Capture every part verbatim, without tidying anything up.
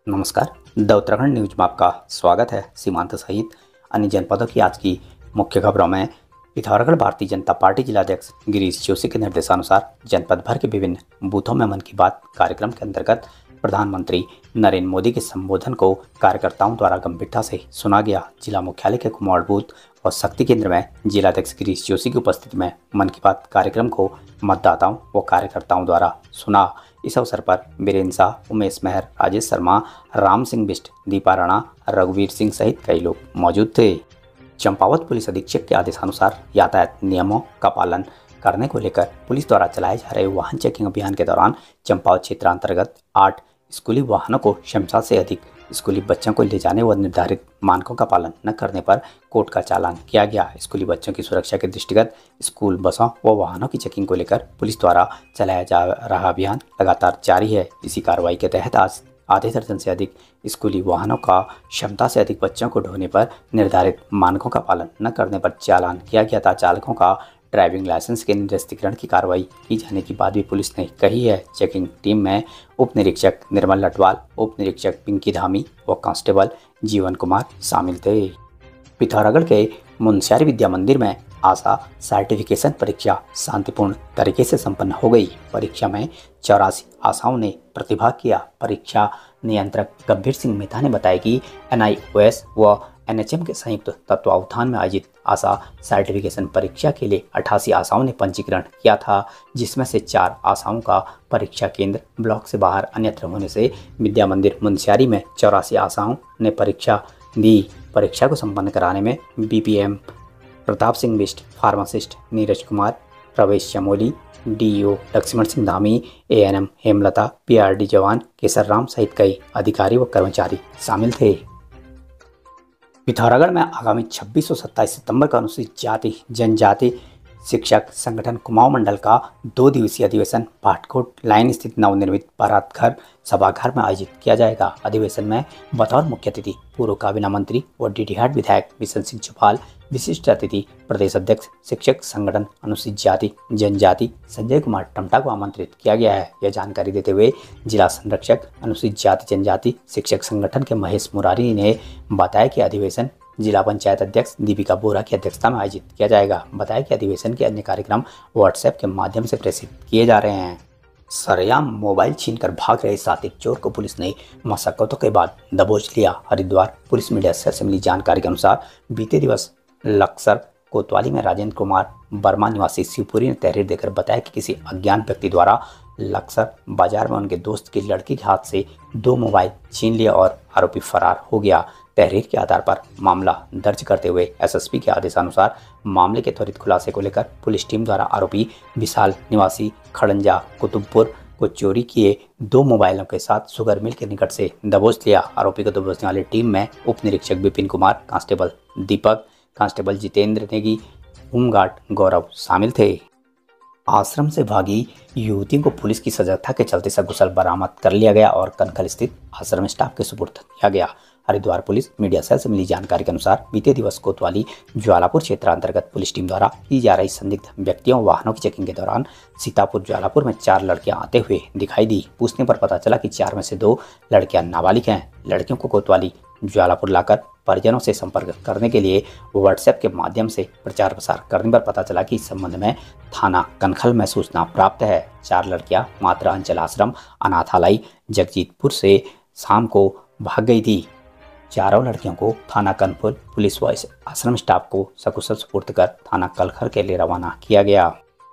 नमस्कार। The Uttarakhand news में आपका स्वागत है। सीमांत सहित अन्य जनपदों की आज की मुख्य खबरों में पिथौरागढ़ भारतीय जनता पार्टी जिलाध्यक्ष गिरीश जोशी के निर्देशानुसार जनपद भर के विभिन्न बूथों में मन की बात कार्यक्रम के अंतर्गत प्रधानमंत्री नरेंद्र मोदी के संबोधन को कार्यकर्ताओं द्वारा गंभीरता से सुना गया। जिला मुख्यालय के कुमार बूथ और शक्ति केंद्र में जिलाध्यक्ष गिरीश जोशी की उपस्थिति में मन की बात कार्यक्रम को मतदाताओं व कार्यकर्ताओं द्वारा सुना। इस अवसर पर बीरेन्द्र शाह, उमेश मेहर, राजेश शर्मा, राम सिंह बिष्ट, दीपा राणा, रघुवीर सिंह सहित कई लोग मौजूद थे। चंपावत पुलिस अधीक्षक के आदेशानुसार यातायात नियमों का पालन करने को लेकर पुलिस द्वारा चलाए जा रहे वाहन चेकिंग अभियान के दौरान चंपावत क्षेत्रांतर्गत आठ स्कूली वाहनों को क्षमता से अधिक स्कूली बच्चों को ले जाने व निर्धारित मानकों का पालन न करने पर कोर्ट का चालान किया गया। स्कूली बच्चों की सुरक्षा के दृष्टिगत स्कूल बसों व वाहनों की चेकिंग को लेकर पुलिस द्वारा चलाया जा रहा अभियान लगातार जारी है। इसी कार्रवाई के तहत आज आधे दर्जन से अधिक स्कूली वाहनों का क्षमता से अधिक बच्चों को ढोने पर निर्धारित मानकों का पालन न करने पर चालान किया गया था। चालकों का ड्राइविंग लाइसेंस के निरस्तीकरण की कार्रवाई की जाने की बात भी पुलिस ने कही है। चेकिंग टीम में उप निरीक्षक निर्मल लटवाल, उप निरीक्षक पिंकी धामी व कांस्टेबल जीवन कुमार शामिल थे। पिथौरागढ़ के मुंशियारी विद्या मंदिर में आशा सर्टिफिकेशन परीक्षा शांतिपूर्ण तरीके से संपन्न हो गई। परीक्षा में चौरासी आशाओं ने प्रतिभाग किया। परीक्षा नियंत्रक गंभीर सिंह मेहता ने बताया कि एन आई ओ एस व एन एच एम के संयुक्त तत्वावधान में आयोजित आशा सर्टिफिकेशन परीक्षा के लिए अठासी आशाओं ने पंजीकरण किया था, जिसमें से चार आशाओं का परीक्षा केंद्र ब्लॉक से बाहर अन्यत्र होने से विद्या मंदिर मुंशियारी में चौरासी आशाओं ने परीक्षा दी। परीक्षा को संपन्न कराने में B P M Pratap Singh Bisht, pharmacist Neeraj Kumar, Pravesh Chamoli, D E O Laxman Singh Dhami, A N M Hemlata, P R D जवान केसर राम सहित कई अधिकारी व कर्मचारी शामिल थे। पिथौरागढ़ में आगामी छब्बीस और सत्ताईस सितंबर को अनुसूचित जाति जनजाति शिक्षक संगठन कुमाऊं मंडल का दो दिवसीय अधिवेशन पाटकोट लाइन स्थित नवनिर्मित बारात घर सभागार में आयोजित किया जाएगा। अधिवेशन में बतौर मुख्य अतिथि पूर्व काबीना मंत्री व डीडीहाट विधायक बिशन सिंह चौपाल, विशिष्ट अतिथि प्रदेश अध्यक्ष शिक्षक संगठन अनुसूचित जाति जनजाति संजय कुमार टमटा को आमंत्रित किया गया है। यह जानकारी देते हुए जिला संरक्षक अनुसूचित जाति जनजाति शिक्षक संगठन के महेश मुरारी ने बताया कि अधिवेशन जिला पंचायत अध्यक्ष दीपिका बोरा की अध्यक्षता में आयोजित किया जाएगा। बताया कि अधिवेशन के अन्य कार्यक्रम व्हाट्सएप के माध्यम से प्रेषित किए जा रहे हैं। सरेआम मोबाइल छीनकर भाग रहे सातिक चोर को पुलिस ने मशक्कतों के बाद दबोच लिया। हरिद्वार पुलिस मीडिया से मिली जानकारी के अनुसार बीते दिवस लक्सर कोतवाली में राजेंद्र कुमार वर्मा निवासी शिवपुरी ने तहरीर देकर बताया कि किसी अज्ञात व्यक्ति द्वारा लक्सर बाजार में उनके दोस्त की लड़की के हाथ से दो मोबाइल छीन लिया और आरोपी फरार हो गया। तहरीर के आधार पर मामला दर्ज करते हुए एस एस पी के आदेशानुसार मामले के त्वरित खुलासे को लेकर पुलिस टीम द्वारा आरोपी विशाल निवासी खड़ंजा कुतुबपुर को चोरी किए दो मोबाइलों के साथ शुगर मिल के निकट से दबोच लिया। आरोपी को दबोचने वाली टीम में उप निरीक्षक Vipin Kumar, constable Deepak, constable Jitendra Negi, home guard Gaurav शामिल थे। आश्रम से भागी युवतियों को पुलिस की सजगता के चलते सकुशल बरामद कर लिया गया और कनखल स्थित आश्रम स्टाफ के सुपुर्द किया गया। हरिद्वार पुलिस मीडिया सेल से मिली जानकारी के अनुसार बीते दिवस कोतवाली ज्वालापुर क्षेत्र अंतर्गत पुलिस टीम द्वारा की जा रही संदिग्ध व्यक्तियों वाहनों की चेकिंग के दौरान सीतापुर ज्वालापुर में चार लड़कियां आते हुए दिखाई दी। पूछने पर पता चला कि चार में से दो लड़कियां नाबालिग हैं। लड़कियों को कोतवाली ज्वालापुर लाकर परिजनों से संपर्क करने के लिए व्हाट्सएप के माध्यम से प्रचार प्रसार करने पर पता चला कि इस संबंध में थाना कनखल में सूचना प्राप्त है। चार लड़कियां मात्रा अंचल आश्रम अनाथालय जगजीतपुर से शाम को भाग गई थी। चारों लड़कियों को थाना कनपुर पुलिस व आश्रम स्टाफ को सकुशल सुपुर्द कर थाना कलखर के लिए रवाना किया गया।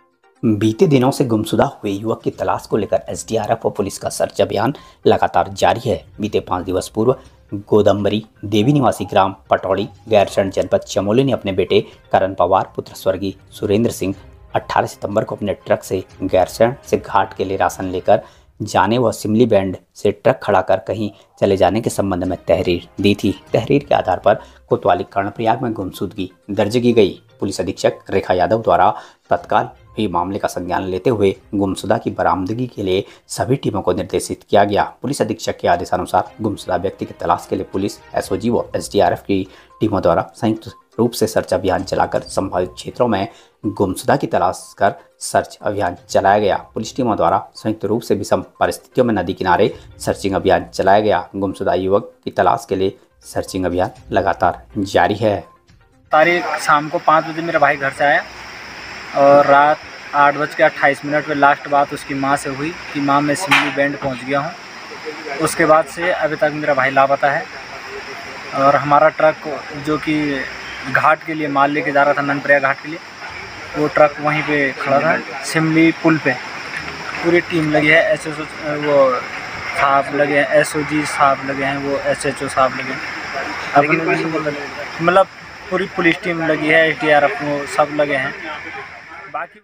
बीते दिनों से गुमशुदा हुए युवक की तलाश को लेकर एस डी आर एफ व पुलिस का सर्च अभियान लगातार जारी है। बीते पाँच दिवस पूर्व गोदम्बरी देवी निवासी ग्राम पटौड़ी गैरसैंण जनपद चमोली ने अपने बेटे करण पवार पुत्र स्वर्गीय सुरेंद्र सिंह अठारह सितंबर को अपने ट्रक से गैरसैंण से घाट के लिए राशन लेकर जाने व सिमली बैंड से ट्रक खड़ा कर कहीं चले जाने के संबंध में तहरीर दी थी। तहरीर के आधार पर कोतवाली कर्णप्रयाग में गुमशुदगी दर्ज की गई। पुलिस अधीक्षक रेखा यादव द्वारा तत्काल भी मामले का संज्ञान लेते हुए गुमशुदा की बरामदगी के लिए सभी टीमों को निर्देशित किया गया। पुलिस अधीक्षक के आदेशानुसार गुमशुदा व्यक्ति की तलाश के लिए पुलिस, एस ओ जी व एस डी आर एफ की टीमों द्वारा संयुक्त रूप से सर्च अभियान चलाकर संभावित क्षेत्रों में गुमशुदा की तलाश कर सर्च अभियान चलाया गया। पुलिस टीमों द्वारा संयुक्त रूप से विषम परिस्थितियों में नदी किनारे सर्चिंग अभियान चलाया गया। गुमशुदा युवक की तलाश के लिए सर्चिंग अभियान लगातार जारी है। तारीख शाम को पाँच बजे मेरा भाई घर से आया और रात आठ बज के अट्ठाईस मिनट पर लास्ट बात उसकी माँ से हुई कि माँ मैं सिमली बैंड पहुँच गया हूँ। उसके बाद से अभी तक मेरा भाई लापता है और हमारा ट्रक जो कि घाट के लिए माल लेके जा रहा था ननप्रया घाट के लिए, वो ट्रक वहीं पे खड़ा था सिमली पुल पे। पूरी टीम लगी है, एस एस ओ वो साहब लगे हैं, एस ओ जी साहब लगे हैं, वो एस एच ओ साहब लगे हैं, मतलब पूरी पुलिस टीम लगी है, एस डी आर एफ वो सब लगे हैं। बाकी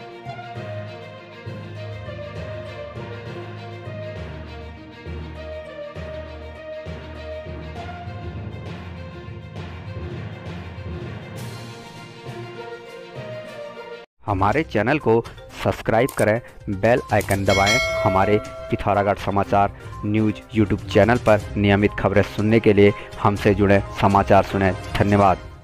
हमारे चैनल को सब्सक्राइब करें, बेल आइकन दबाएं। हमारे पिथौरागढ़ समाचार न्यूज़ यूट्यूब चैनल पर नियमित खबरें सुनने के लिए हमसे जुड़ें, समाचार सुनें। धन्यवाद।